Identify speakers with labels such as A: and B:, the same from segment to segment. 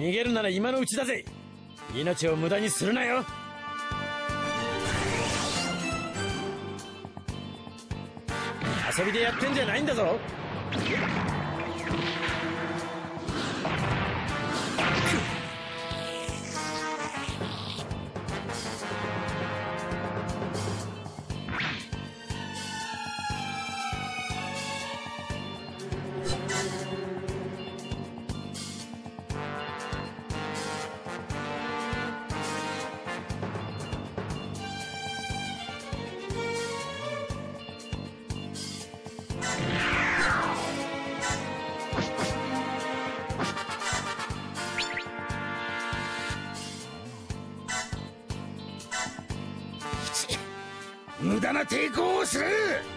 A: 逃げるなら今のうちだぜ。命を無駄にするなよ。遊びでやってんじゃないんだぞ。
B: 無駄な抵抗をする。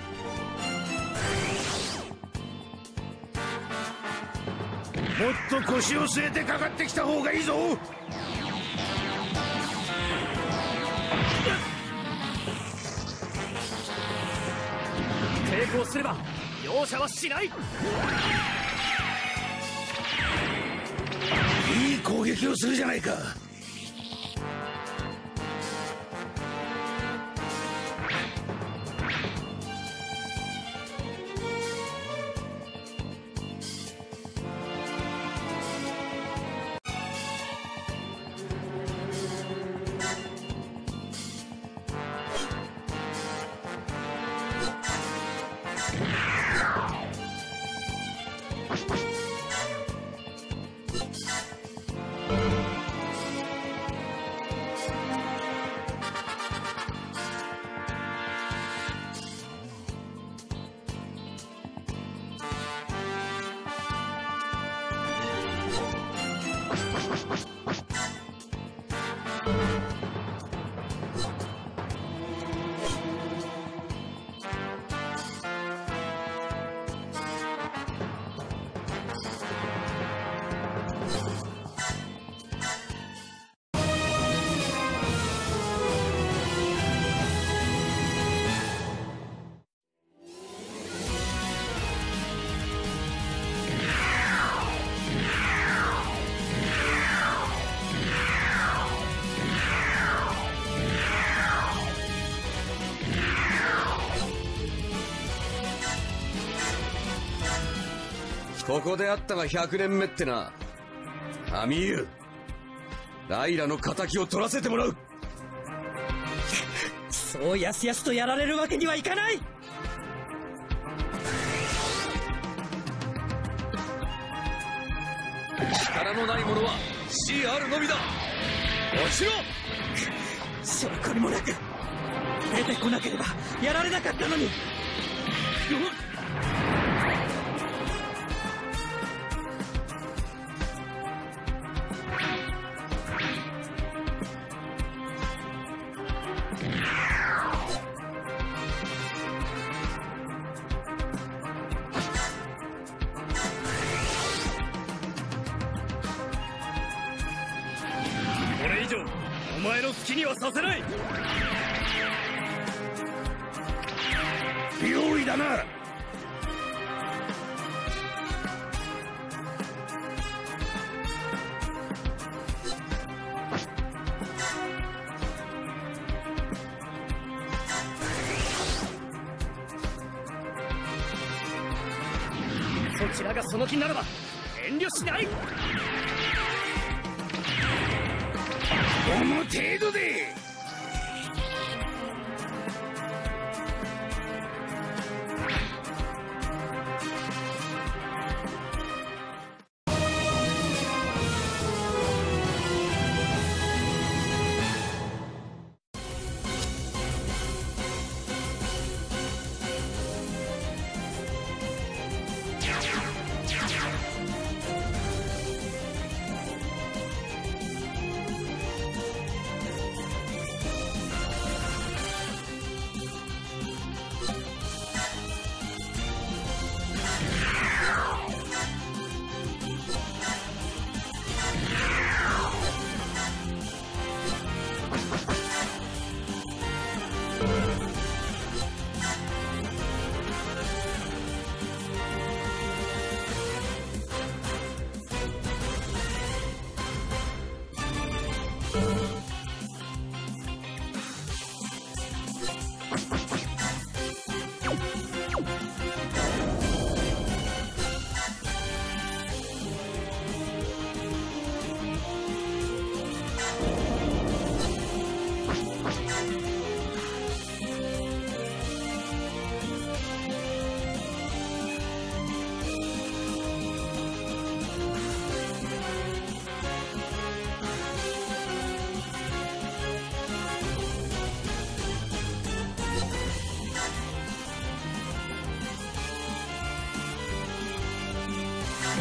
B: もっと腰を据えてかかってきた方がいいぞ。
C: 抵抗すれば容赦はしない。
B: いい攻撃をするじゃないか。
D: ここであったが100年目ってな。アミーユ、ライラの仇を取らせてもらう。
C: そうやすやすとやられるわけにはいかない。
D: 力のない者は CR のみだ。落ちろ。
C: 証拠にもなく出てこなければやられなかったのに。これ以上お前の好きにはさせない。
B: 不用意だな。
C: そちらがその気ならば遠慮しない。
B: この程度で。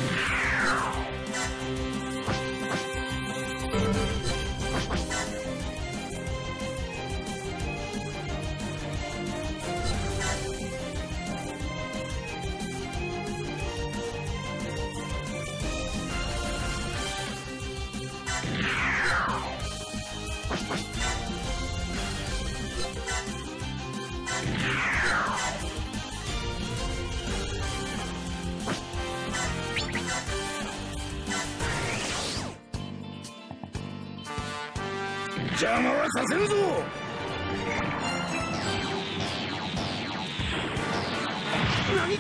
B: 邪魔はさせるぞ。何？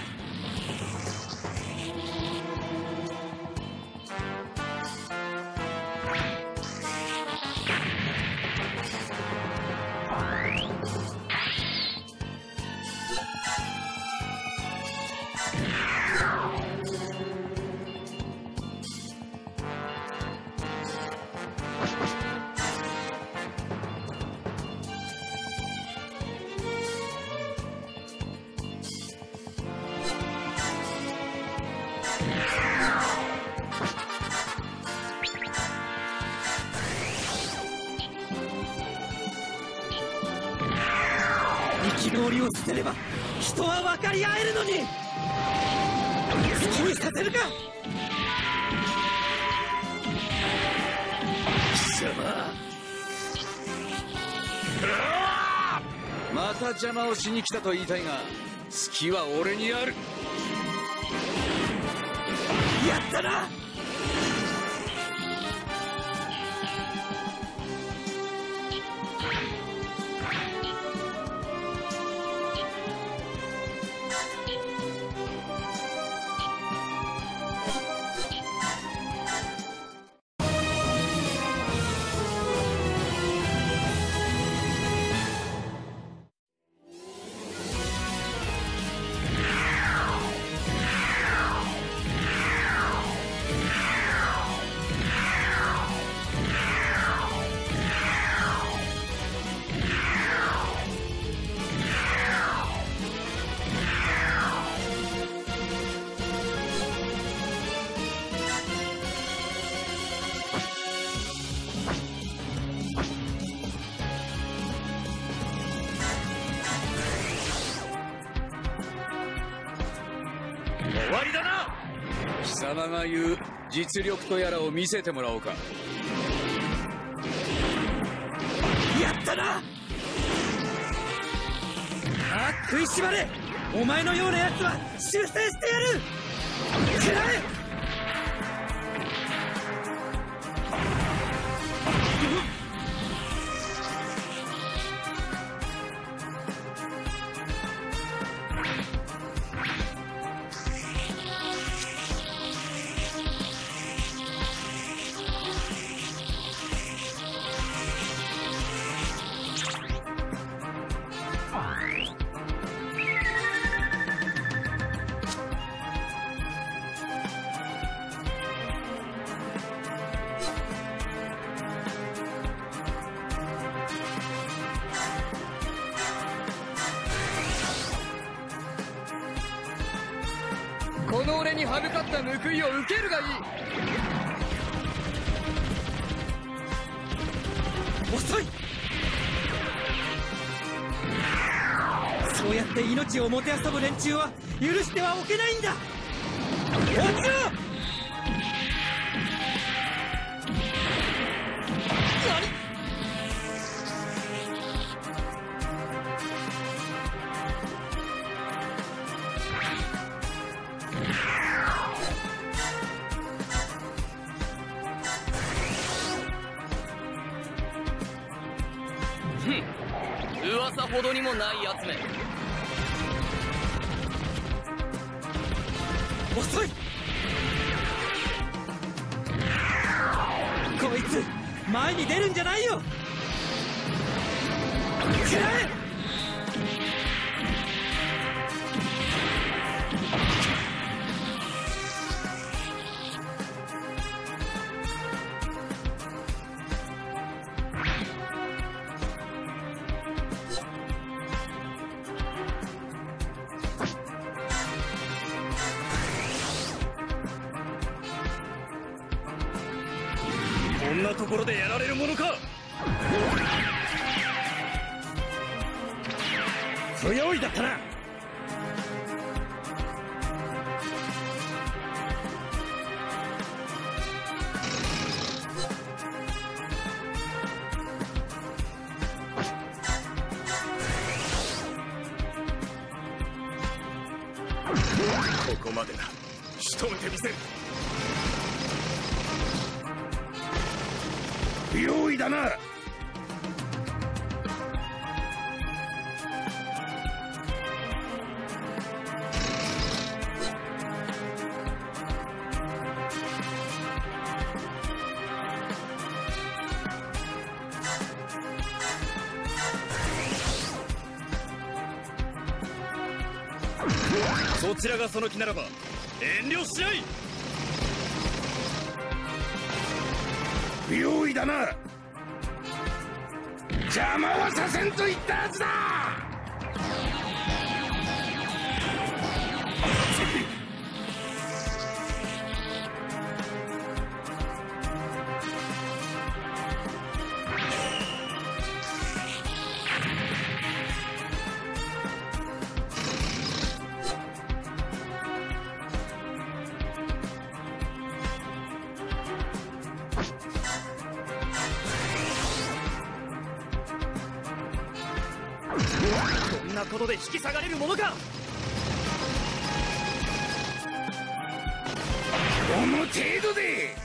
C: 憤りを捨てれば人は分かり合えるのに。好きにさせるか。
B: 貴様、
D: また邪魔をしに来たと言いたいが、隙は俺にある。
C: やったな。
B: 終わりだな。
D: 貴様が言う実力とやらを見せてもらおうか。
C: やったな。ああ、食いしばれ。お前のようなやつは修正してやる。食らえ。
D: この俺に歯向かった報いを受けるがいい。
C: 遅い。そうやって命をもてあそぶ連中は許してはおけないんだ。起きろ。
E: 噂ほどにもないやつめ。
C: 遅い。こいつ前に出るんじゃないよ。食らえ。
B: んなところでやられるものか。
A: 不用意だったな。
B: ここまでだ。仕留めてみせる。
D: 不用意だな。
B: そちらがその気ならば遠慮しない。
D: 不用意だな。邪魔はさせんと言ったはずだ。
B: こんなことで引き下がれるものか。
D: この程度で。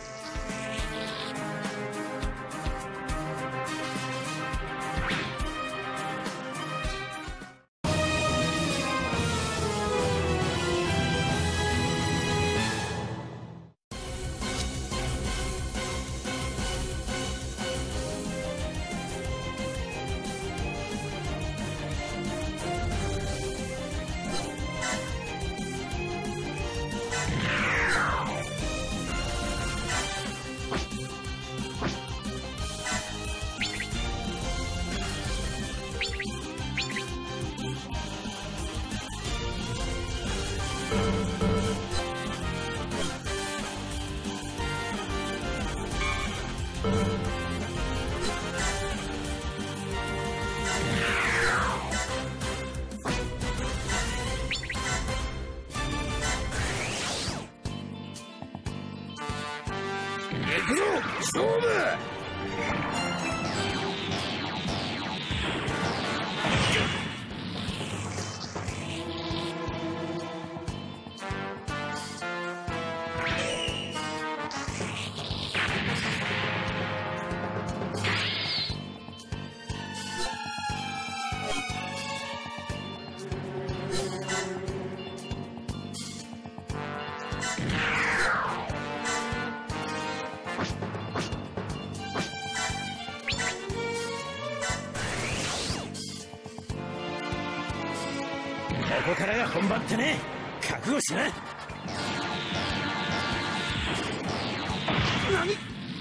D: 行くぞ勝負。
A: ここからが本番ってね。覚悟しな。何？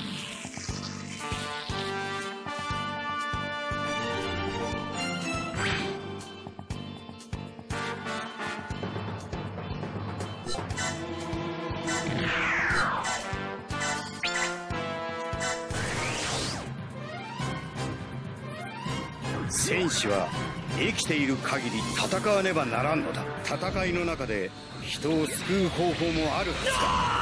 F: 戦士は生きている限り戦わねばならんのだ。戦いの中で人を救う方法もあるはずだ。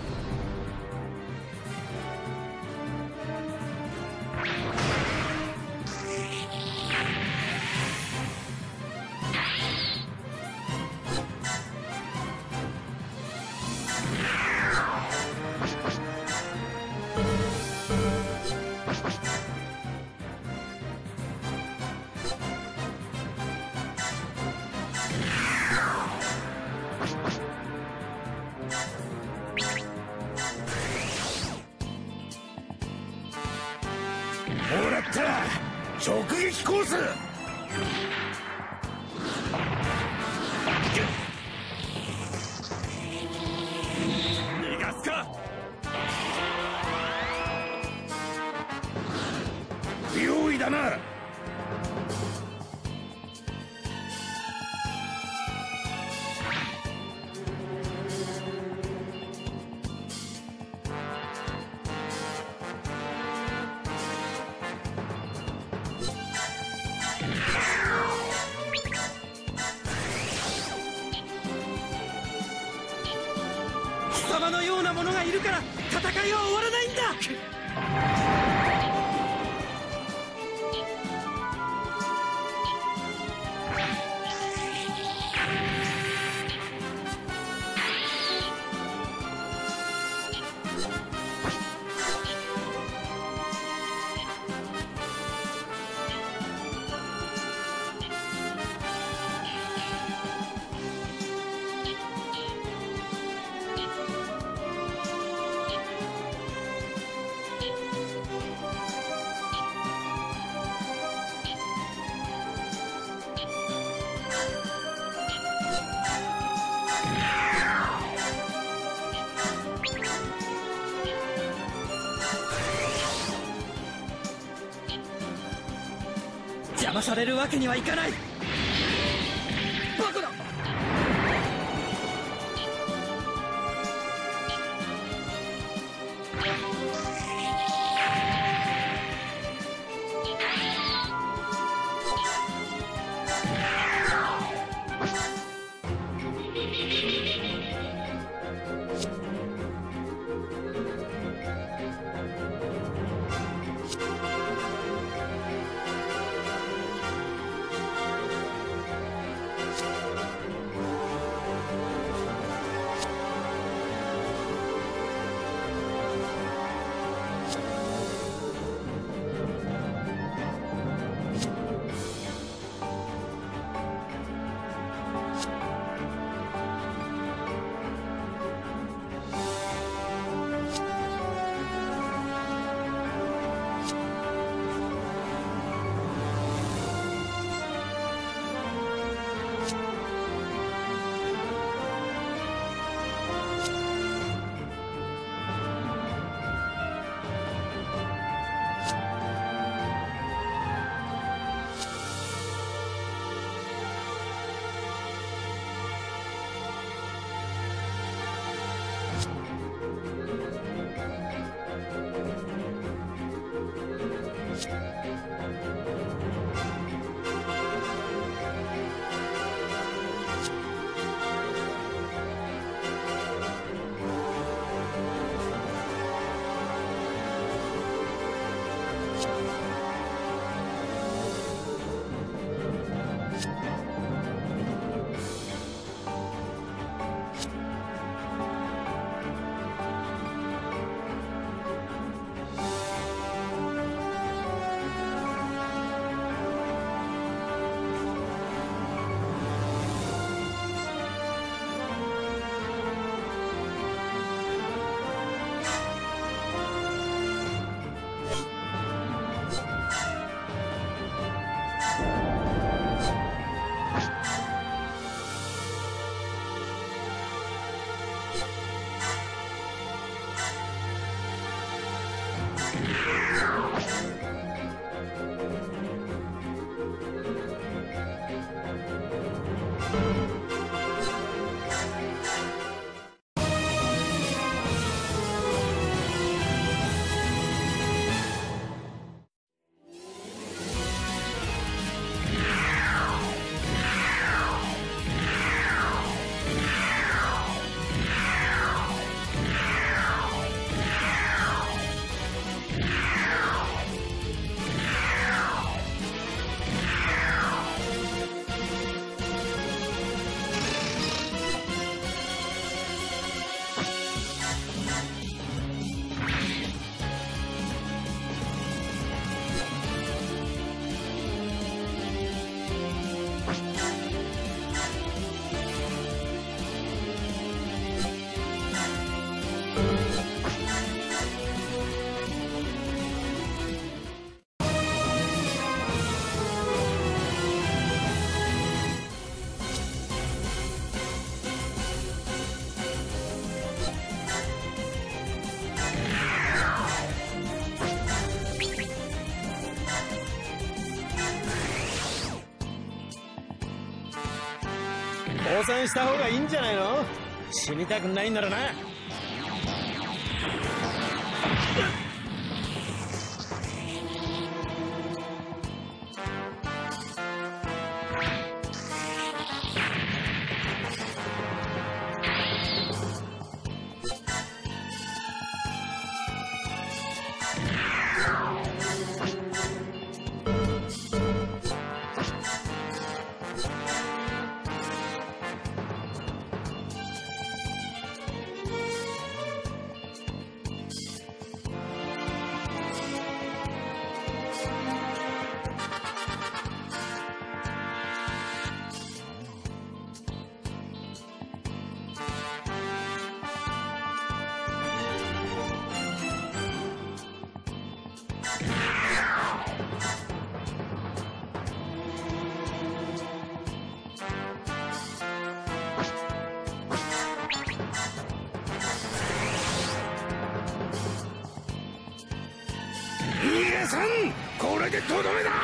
D: もらった直撃コース。
B: 逃がすか。
D: 不用意だな。
C: 貴様のような者がいるから戦いは終わらないんだ。邪魔されるわけにはいかない。バカだ。
A: 降参した方がいいんじゃないの？死にたくないんならな。
B: 屋さん、これでとどめだ。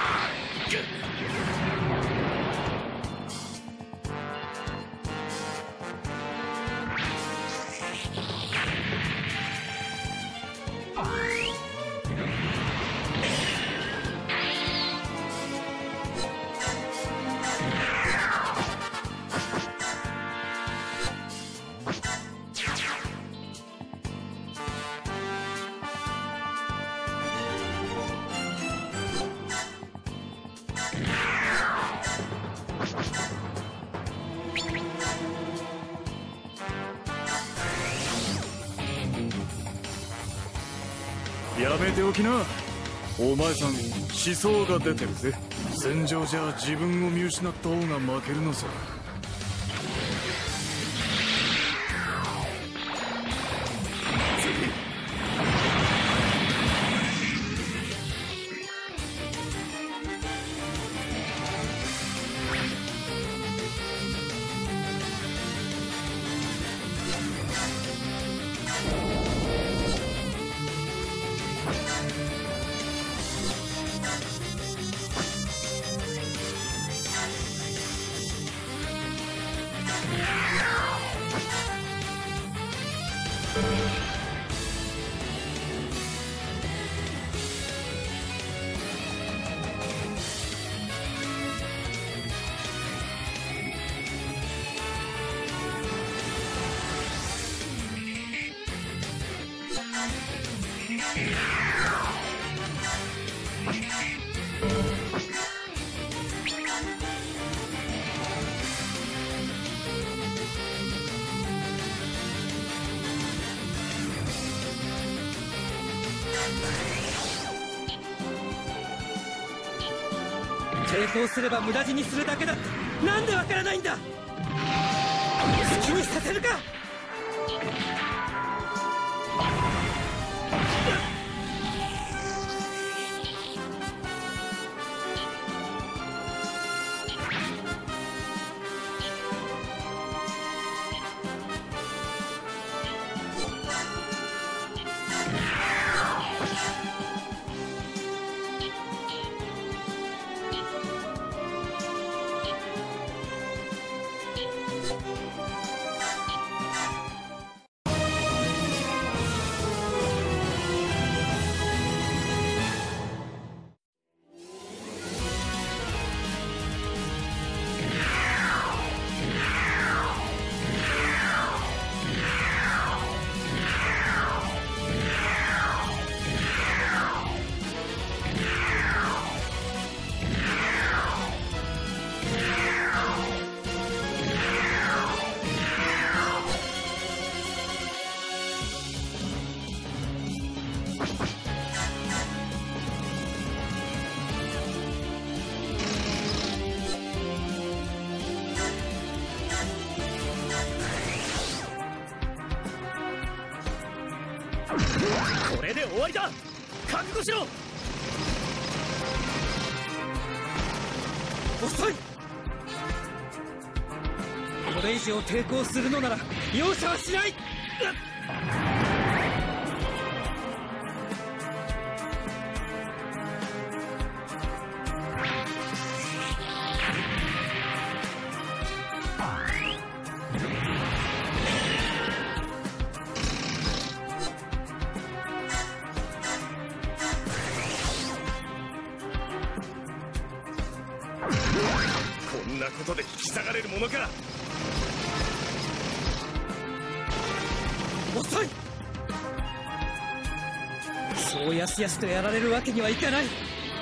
G: やめておきな。お前さん思想が出てるぜ。戦場じゃ自分を見失った方が負けるのさ。
C: 抵抗すれば無駄死にするだけだってなんでわからないんだ。好きにさせるか。
A: これで終わりだ。覚悟しろ。
C: 遅い。これ以上抵抗するのなら容赦はしない。
B: こんなことで引き下がれるものか。
C: 遅い。そうやすやすとやられるわけにはいかない。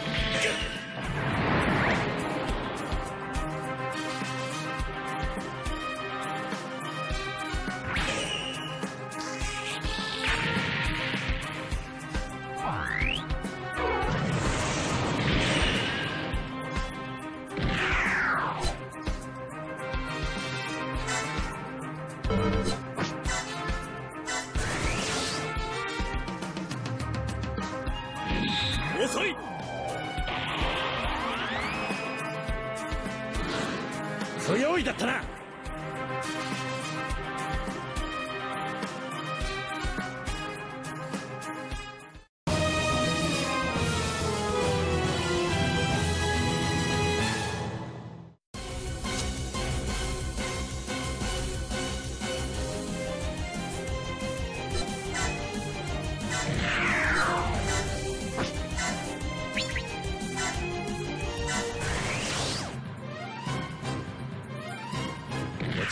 A: 遅い。不用意だったな。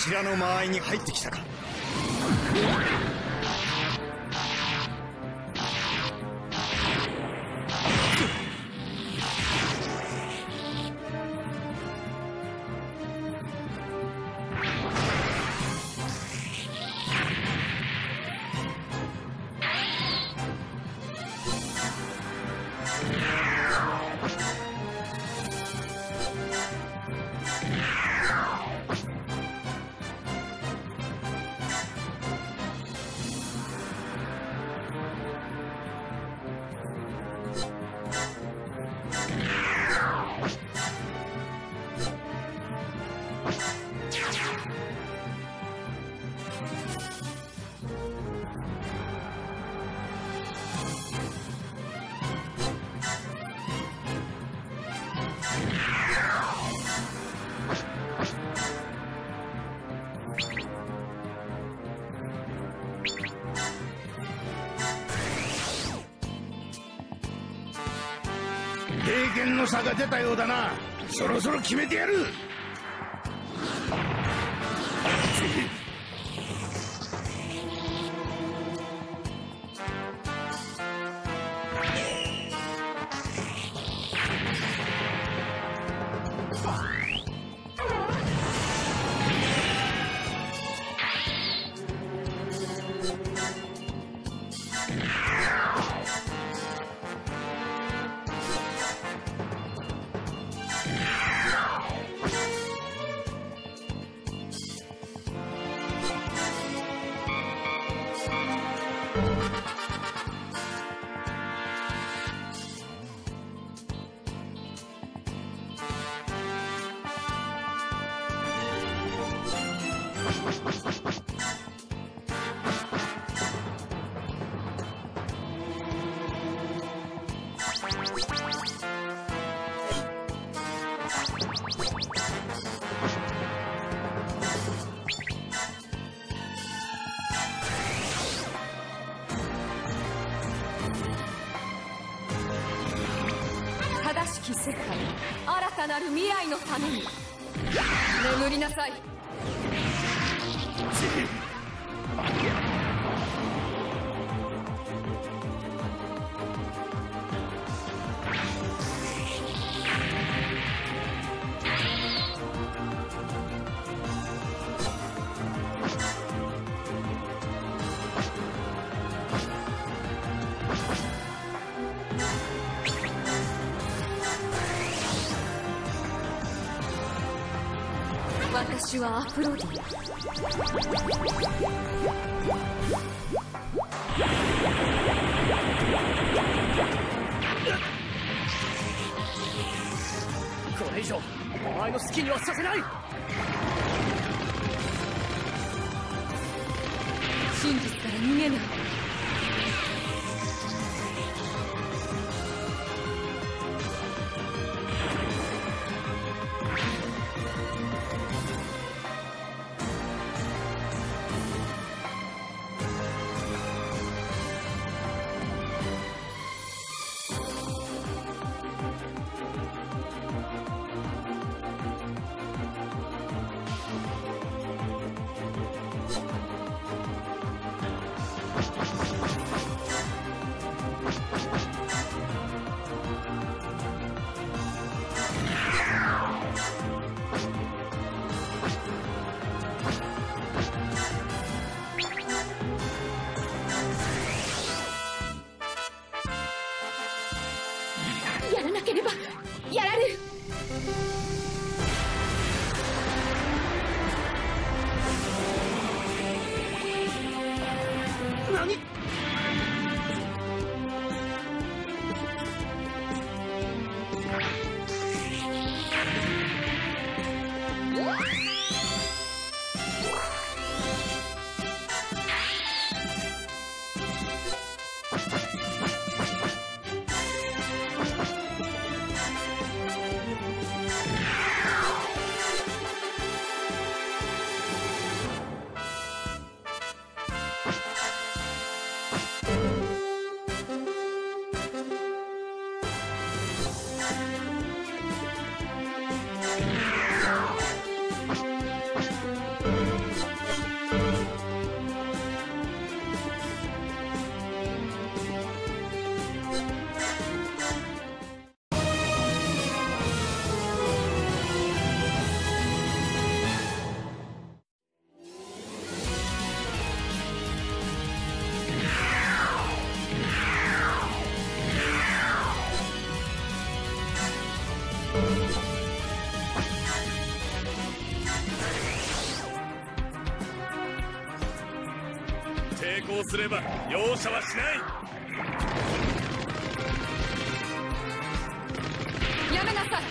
F: ちらの間合いに入ってきたか。
B: 経験の差が出たようだな。そろそろ決めてやる。
H: 正しき世界、新たなる未来のために眠りなさい。私はアフロディア。
E: これ以上お前の好きにはさせない。
H: 真実から逃げない。やらなければやられる。
E: 何？
G: 抵抗すれば容赦はしない。
H: やめなさい。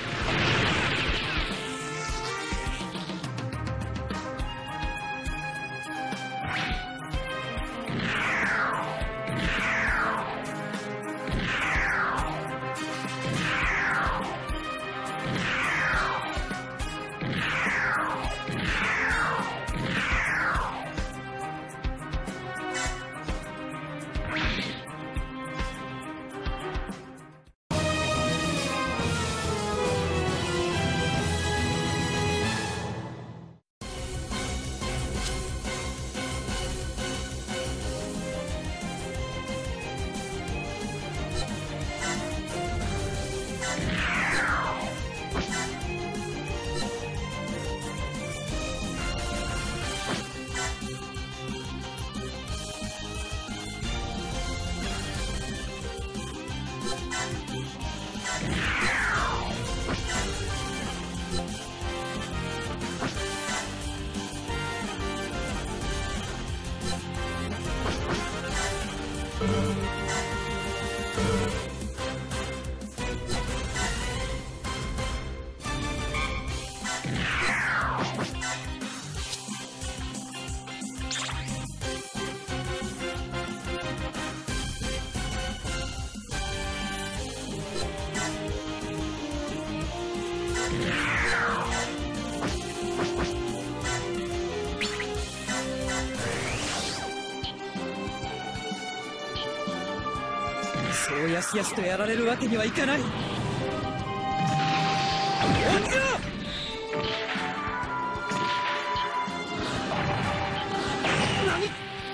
C: そうやすやすとやられるわけにはいかない。落ちろ！何？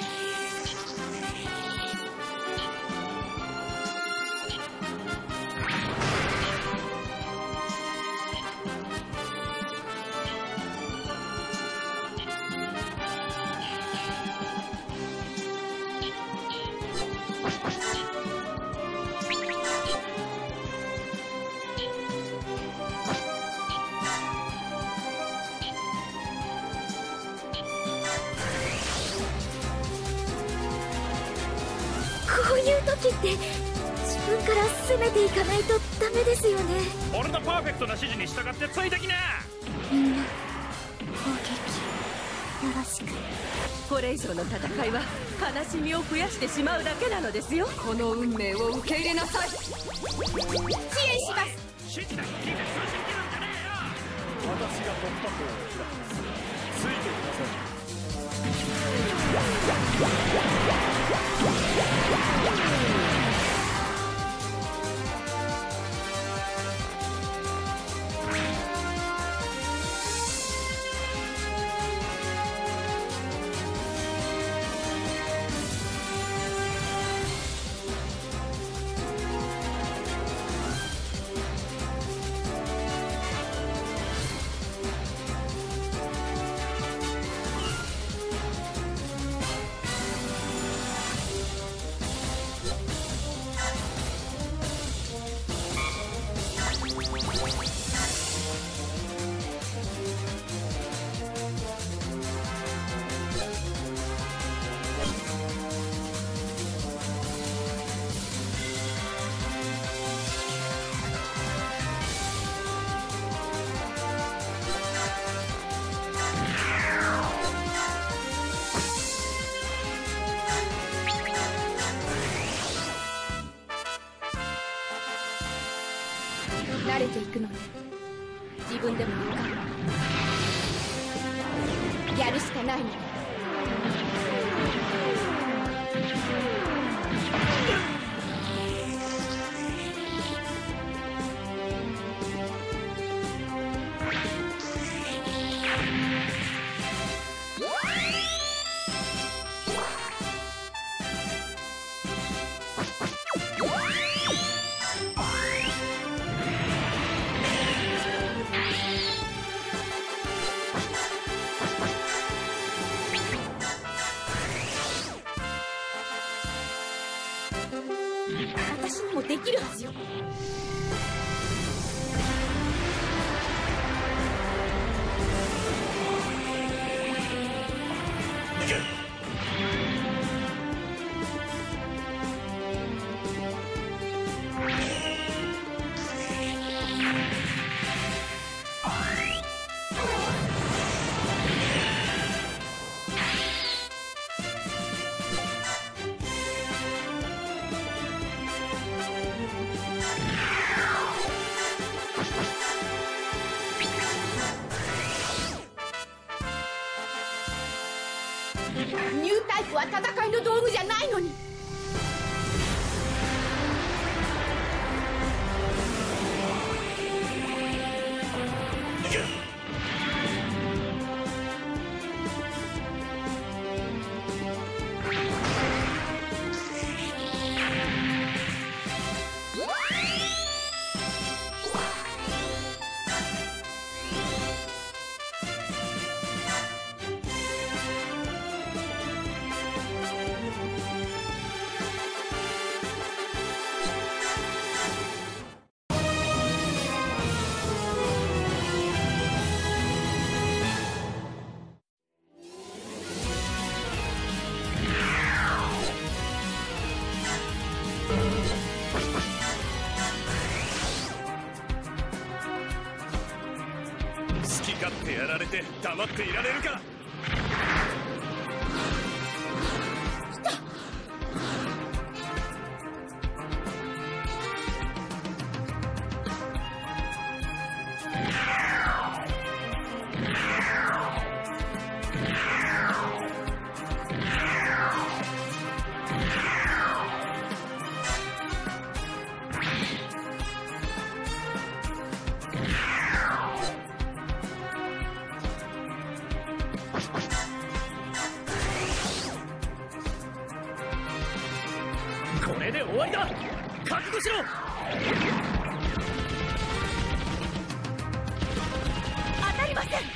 I: こういう時って自分から攻めていかないとダメですよね。
E: 俺のパーフェクトな指示に従ってついてきな。
I: みんな攻撃よろしく。
H: これ以上の戦いは悲しみを増やしてしまうだけなのですよ。この運命を受け入れなさい。支援します。
E: 指示だけ聞いて通信切るんじゃねえよ。
A: 私が突破口を開きます。ついてください。
I: 慣れていくのね。自分でも分かる。やるしかないの。私にもできるはずよ。
H: ニュータイプは戦いの道具じゃないのに。
E: 好き勝手やられて黙っていられるか。これで終わりだ。覚悟しろ。
H: 当たりません。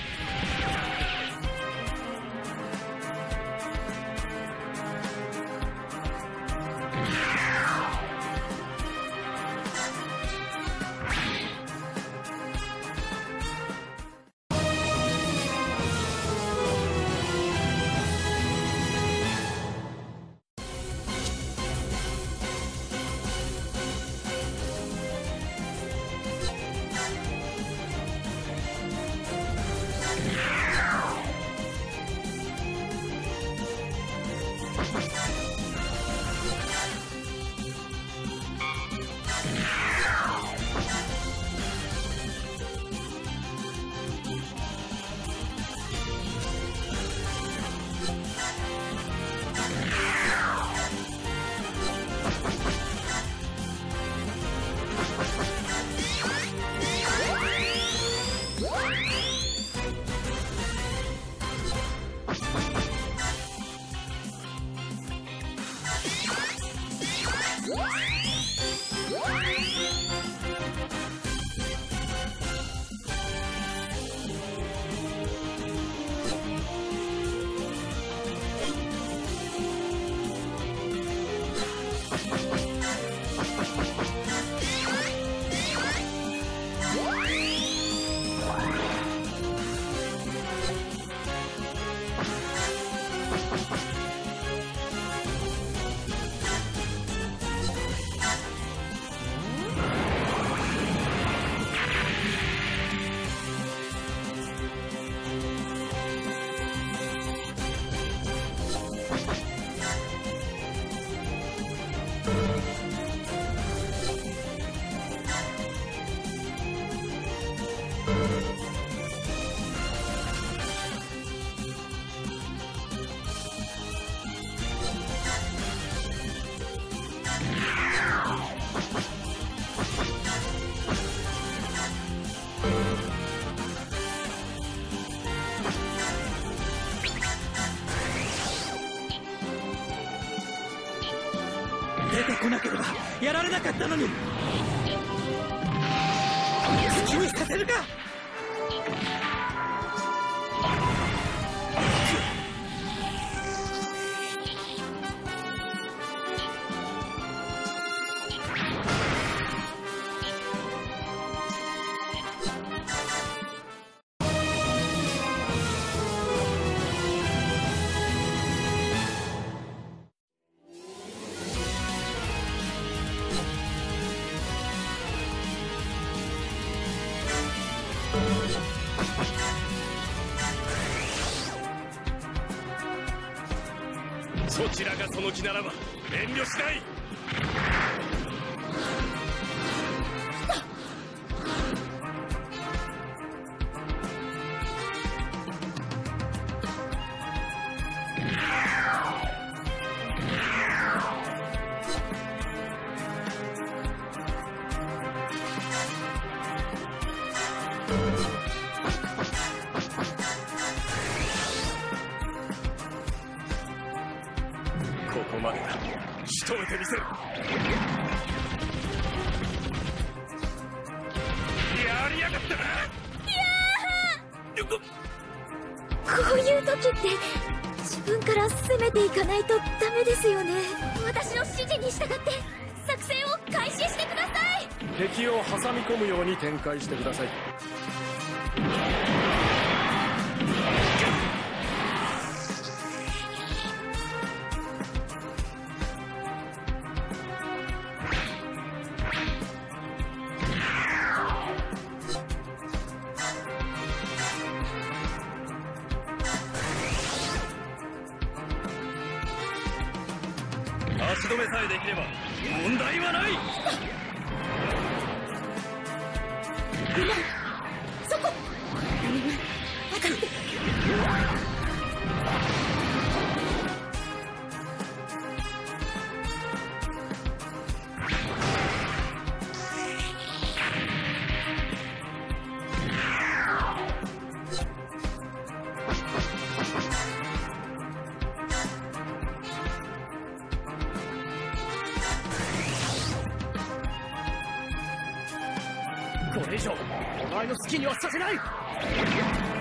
C: 出てこなければやられなかったのに。好きにさせるか。
E: そちらがその気ならば遠慮しない。 ここまでだ。仕留めてみせる。やりやがったな。
I: こういう時って自分から攻めていかないとダメですよね。私の指示に従って作戦を開始してください。
B: 敵を挟み込むように展開してください。
E: 足止めさえできれば問題はない。
I: そこ。
A: これ以上お前の好きにはさせない。